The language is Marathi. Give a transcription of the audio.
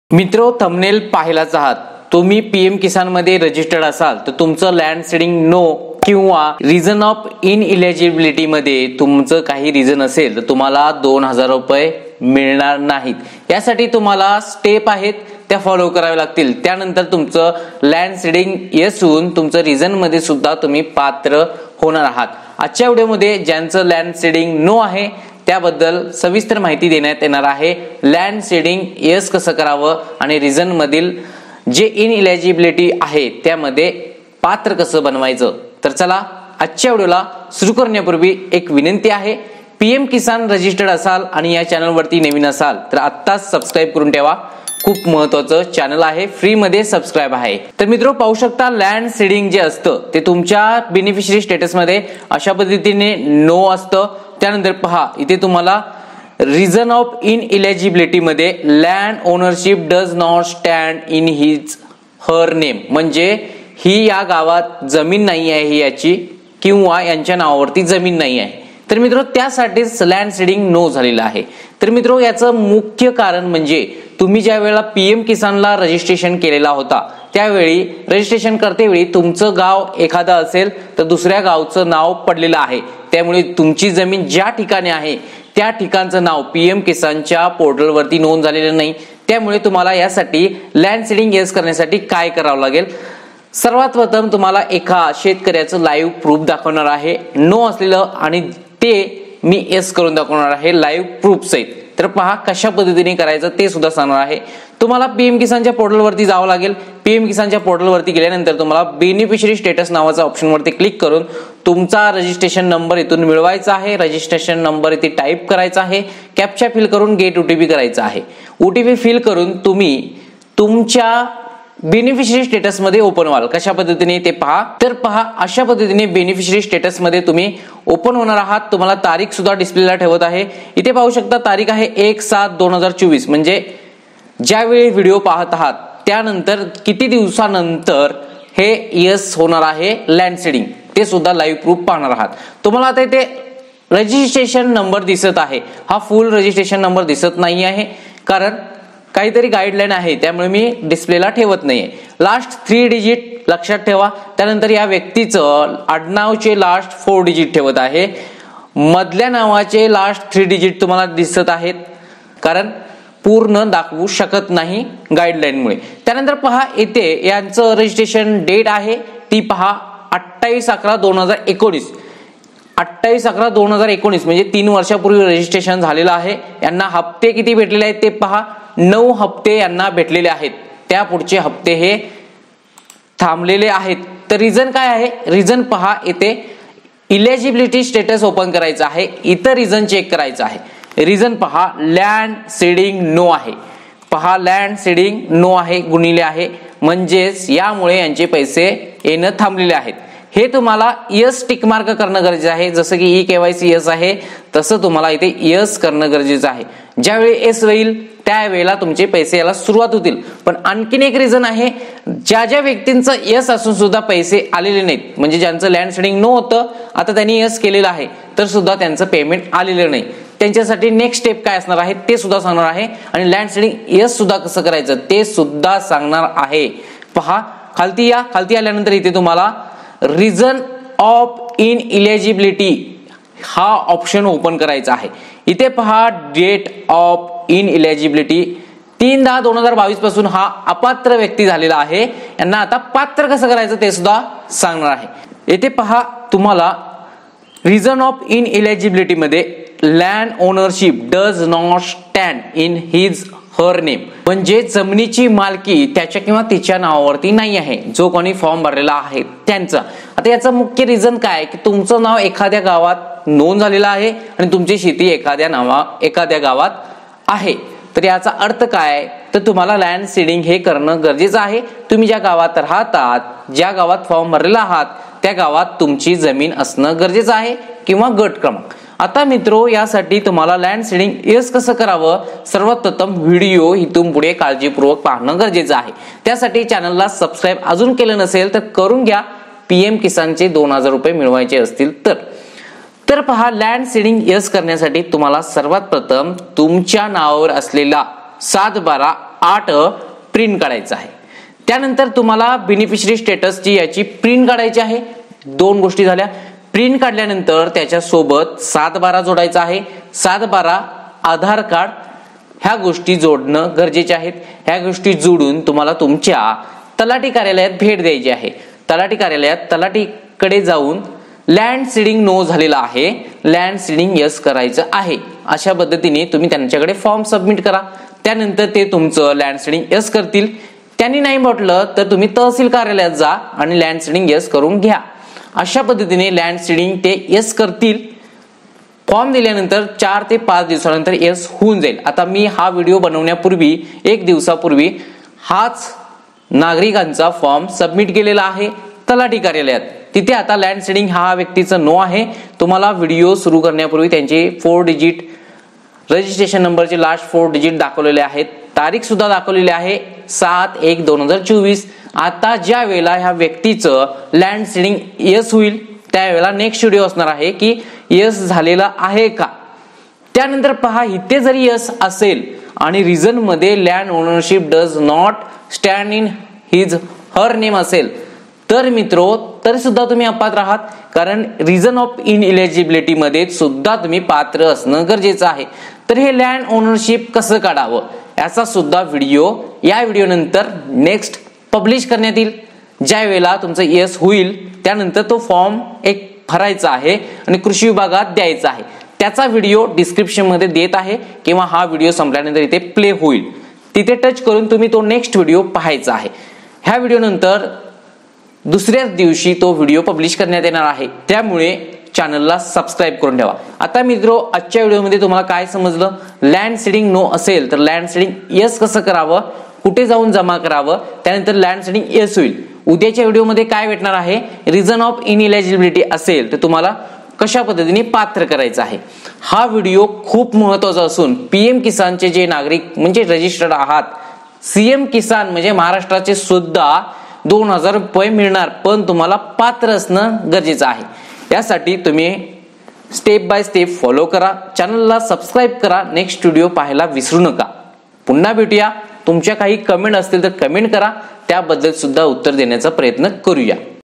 मित्रो, थंबनेल पाहिलाच आहात. तुम्ही पीएम किसान मध्ये रजिस्टर्ड असाल तर तुमचं लँड सीडिंग नो किंवा रिझन ऑफ इनएलिजिबिलिटी मध्ये तुमचं काही रिझन असेल तर तुम्हाला 2000 रुपये मिळणार नाहीत. यासाठी तुम्हाला स्टेप आहेत त्या फॉलो करावे लागतील. त्यानंतर तुमचं लँड सीडिंग येस होऊन तुमचं रिझन मध्ये सुद्धा तुम्ही पात्र होणार आहात. आजच्या व्हिडिओमध्ये ज्यांचं लँड सीडिंग नो आहे त्याबद्दल सविस्तर माहिती देण्यात येणार आहे. लँड सीडिंग येस कसं करावं आणि रिझन मधील जे इनएलिजिबिलिटी आहे त्यामध्ये पात्र कसं बनवायचं. तर चला आजच्या व्हिडिओला सुरू करण्यापूर्वी एक विनंती आहे. पीएम किसान रजिस्टर्ड असाल आणि या चॅनलवरती नवीन असाल तर आत्ताच सबस्क्राईब करून ठेवा. खूप महत्त्वाचं चॅनल आहे, फ्री मध्ये सबस्क्राईब आहे. तर मित्रो, पाहू शकता लँड सीडिंग जे असतं ते तुमच्या बेनिफिशरी स्टेटस मध्ये अशा पद्धतीने नो असतं. त्यानंतर पहा इथे तुम्हाला रिझन ऑफ इनएलिजिबिलिटी मध्ये land ownership does not stand in his her name, म्हणजे ही या गावात जमीन नाही आहे याची किंवा यांच्या नावावरती जमीन नाही आहे. तर मित्रो, त्यासाठीच लँड सीडिंग नो झालेलं आहे. तर मित्रो, याचं मुख्य कारण म्हणजे तुम्ही ज्या वेळेला पीएम किसानला रजिस्ट्रेशन केलेला होता त्यावेळी रजिस्ट्रेशन करतेवेळी तुमचं गाव एखादा असेल तर दुसऱ्या गावचं नाव पडलेलं आहे. त्यामुळे तुमची जमीन ज्या ठिकाणी आहे त्या ठिकाणचं नाव पीएम किसानच्या पोर्टलवरती नोंद झालेलं नाही. त्यामुळे तुम्हाला यासाठी लँड सीडिंग येस करण्यासाठी काय करावं लागेल. सर्वात प्रथम तुम्हाला एका शेतकऱ्याचं लाईव्ह प्रूफ दाखवणार आहे नो असलेलं, आणि ते मी येस करून दाखवणार आहे लाईव्ह प्रूफ सहित. तर पहा कशा पद्धतीने करायचं ते सुद्धा सांगणार आहे. तुम्हाला पीएम किसानच्या पोर्टलवरती जावं लागेल. पीएम किसानच्या पोर्टलवरती गेल्यानंतर तुम्हाला बेनिफिशरी स्टेटस नावाच्या ऑप्शनवरती क्लिक करून तुमचा रजिस्ट्रेशन नंबर इथून मिळवायचा आहे. रजिस्ट्रेशन नंबर इथे टाईप करायचा आहे. कॅप्चा फिल करून गेट ओटीपी करायचा आहे. ओटीपी फिल करून तुम्ही तुमच्या बेनिफिशरी स्टेटस मध्ये ओपन व्हाल. कशा पद्धतीने ते पहा. तर पहा अशा पद्धतीने बेनिफिशरी स्टेटस मध्ये तुम्ही ओपन होणार आहात. तुम्हाला तारीख सुद्धा डिस्प्लेला ठेवत आहे. इथे पाहू शकता तारीख आहे 1/7/2024, म्हणजे ज्यावेळी व्हिडिओ पाहत आहात त्यानंतर किती दिवसानंतर हे यस होणार आहे लँड सीडिंग ते सुद्धा लाईव्ह प्रूफ पाहणार आहात. तुम्हाला आता इथे रजिस्ट्रेशन नंबर दिसत आहे. हा फुल रजिस्ट्रेशन नंबर दिसत नाही आहे कारण काहीतरी गाईडलाईन आहे, त्यामुळे मी डिस्प्लेला ठेवत नाहीये. लास्ट 3 डिजिट लक्षात ठेवा. त्यानंतर या व्यक्तीचं आडनावचे लास्ट 4 डिजिट ठेवत आहे. मधल्या नावाचे लास्ट 3 डिजिट तुम्हाला दिसत आहेत कारण पूर्ण दाखवू शकत नाही गाईडलाईनमुळे. त्यानंतर पहा इथे यांचं रजिस्ट्रेशन डेट आहे ती पहा 28/11/2019. 28/11/2019 म्हणजे 3 वर्षापूर्वी रजिस्ट्रेशन झालेलं आहे. यांना हप्ते किती भेटलेले आहेत ते पहा. 9 हप्ते यांना भेटलेले आहेत. त्या पुढचे हप्ते हे थांबलेले आहेत. तर रिझन काय आहे? रिझन पहा इथे इलिजिबिलिटी स्टेटस ओपन करायचं आहे. इथं रिझन चेक करायचं आहे. रिझन पहा लँड सीडिंग नो आहे. पहा लँड सीडिंग नो आहे गुणिले आहे, म्हणजेच यामुळे यांचे पैसे येणं थांबलेले आहेत. हे तुम्हाला यस टिक मार्क करणं गरजेचं आहे. जसं की ई केवायसी यस आहे तसं तुम्हाला इथे यस करणं गरजेचं आहे. ज्यावेळी एस होईल त्यावेळेला तुमचे पैसे यायला सुरुवात होतील. पण आणखीन एक रिझन आहे, ज्या ज्या व्यक्तींचं यस असून सुद्धा पैसे आलेले नाहीत, म्हणजे ज्यांचं लँड सीडिंग नो होतं आता त्यांनी यस केलेलं आहे तर सुद्धा त्यांचं पेमेंट आलेलं नाही, त्यांच्यासाठी नेक्स्ट स्टेप काय असणार आहे ते सुद्धा सांगणार आहे. आणि लँड सीडिंग यस सुद्धा कसं करायचं ते सुद्धा सांगणार आहे. पहा खालती या. खालती आल्यानंतर इथे तुम्हाला रिझन ऑफ इनएलिजिबिलिटी हा ऑप्शन ओपन करायचा आहे. इथे पहा डेट ऑफ इनएलिजिबिलिटी 3/10/2022 पासून हा अपात्र व्यक्ती झालेला आहे. यांना आता पात्र कसं करायचं ते सुद्धा सांगणार आहे. येथे पहा तुम्हाला रिझन ऑफ इनएलिजिबिलिटी मध्ये land ownership does not stand in his her name, म्हणजे जमिनीची मालकी त्याच्या किंवा तिच्या नावावरती नाही आहे, जो कोणी फॉर्म भरलेला आहे त्यांचा. आता याचं मुख्य रिझन काय की तुमचं नाव एखाद्या गावात नोंद झालेलं आहे आणि तुमची शेती एखाद्या गावात आहे. तर याचा अर्थ काय तर तुम्हाला लँड सीडिंग हे करणं गरजेचं आहे. तुम्ही ज्या गावात राहतात, ज्या गावात फॉर्म भरलेला आहात त्या गावात तुमची जमीन असणं गरजेचं आहे किंवा गट क्रमांक. आता मित्रो, यासाठी तुम्हाला लँड सीडिंग येस कसं करावं सर्वात प्रथम व्हिडिओ इथून पुढे काळजीपूर्वक पाहणं गरजेचं आहे. त्यासाठी चॅनलला सबस्क्राईब अजून केलं नसेल तर करून घ्या. पीएम किसानचे 2000 रुपये मिळवायचे असतील तर पहा लँड सीडिंग येस करण्यासाठी तुम्हाला सर्वात प्रथम तुमच्या नावावर असलेला 7/12 8 प्रिंट काढायचा आहे. त्यानंतर तुम्हाला बेनिफिशरी स्टेटसची याची प्रिंट काढायची आहे. 2 गोष्टी झाल्या. प्रिंट काढल्यानंतर त्याच्यासोबत 7/12 जोडायचा आहे. 7/12 आधार कार्ड ह्या गोष्टी जोडणं गरजेचे आहेत. ह्या गोष्टी जोडून तुम्हाला तुमच्या तलाठी कार्यालयात भेट द्यायची आहे. तलाठी कार्यालयात तलाठीकडे जाऊन लँड सीडिंग नो झालेला आहे, लँड सीडिंग यस करायचं आहे, अशा पद्धतीने तुम्ही त्यांच्याकडे फॉर्म सबमिट करा. त्यानंतर ते तुमचं लँड सीडिंग यस करतील. त्यांनी नाही म्हटलं तर तुम्ही तहसील कार्यालयात जा आणि लँड सीडिंग यस करून घ्या. अशा पद्धतीने लँड सीडिंग ते यस करतील. फॉर्म दिल्यानंतर 4 ते 5 दिवसानंतर यस होऊन जाईल. आता मी हा व्हिडिओ बनवण्यापूर्वी 1 दिवसापूर्वी हाच नागरिकांचा फॉर्म सबमिट केलेला आहे तलाठी कार्यालयात. तिथे आता लँड सीडिंग हा व्यक्तीचं नो आहे. तुम्हाला व्हिडिओ सुरू करण्यापूर्वी त्यांचे 4 डिजिट रजिस्ट्रेशन नंबरचे लास्ट 4 डिजिट दाखवलेले आहेत. तारीख सुद्धा दाखवलेली आहे 7/1/2024. आता ज्या वेळेला ह्या व्यक्तीचं लँड सीडिंग यस होईल त्यावेळेला नेक्स्ट व्हिडिओ असणार आहे की यस झालेला आहे का. त्यानंतर पहा, इथे जरी यस असेल आणि रिझन मध्ये land ownership does not stand in his her name असेल तर मित्रो तरी सुद्धा तुम्ही अपात्र आहात. कारण रिझन ऑफ इनएलिजिबिलिटी मध्ये सुद्धा तुम्ही पात्र असणं गरजेचं आहे. तर हे लँड ओनरशिप कसं काढावं याचा सुद्धा व्हिडिओ या व्हिडिओ नंतर नेक्स्ट पब्लिश करण्यात येईल. ज्या वेळेला तुमचं यस होईल त्यानंतर तो फॉर्म एक भरायचा आहे आणि कृषी विभागात द्यायचा आहे. त्याचा व्हिडिओ डिस्क्रिप्शन मध्ये देत आहे किंवा हा व्हिडिओ संपल्यानंतर इथे प्ले होईल. तिथे टच करून तुम्ही तो नेक्स्ट व्हिडिओ पाहायचा आहे. ह्या व्हिडिओ नंतर दुसऱ्याच दिवशी तो व्हिडिओ पब्लिश करण्यात येणार आहे. त्यामुळे चॅनलला सबस्क्राईब करून ठेवा. आता मित्रो, आजच्या व्हिडिओमध्ये तुम्हाला काय समजलं? लँड सीडिंग नो असेल तर लँड सीडिंग यस कसं करावं, कुठे जाऊन जमा करावं, त्यानंतर लँड सीडिंग यस होईल. उद्याच्या व्हिडिओमध्ये काय भेटणार आहे? रिझन ऑफ इनएलिजिबिलिटी असेल तर तुम्हाला कशा पद्धतीने पात्र करायचं आहे. हा व्हिडिओ खूप महत्वाचा असून पीएम किसानचे जे नागरिक म्हणजे रजिस्टर्ड आहात, सीएम किसान म्हणजे महाराष्ट्राचे सुद्धा 2000 रुपये मिळणार, पण तुम्हाला पात्र असणं गरजेचं आहे. यासाठी तुम्ही स्टेप बाय स्टेप फॉलो करा. चॅनलला सबस्क्राईब करा. नेक्स्ट व्हिडिओ पाहायला विसरू नका. पुन्हा भेटूया. तुमच्या काही कमेंट असतील तर कमेंट करा, त्याबद्दल सुद्धा उत्तर देण्याचा प्रयत्न करूया.